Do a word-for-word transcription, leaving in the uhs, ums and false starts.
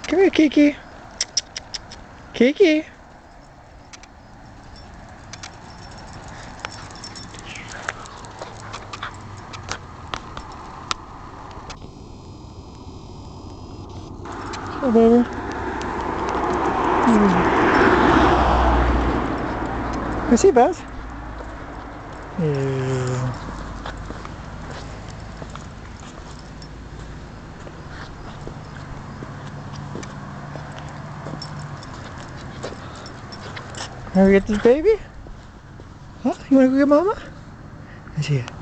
Come here, Kiki. Kiki. Hey, baby. Mm. You see, Buzz? Yeah. Wanna get this baby? Huh? You wanna go get mama? Let's see it.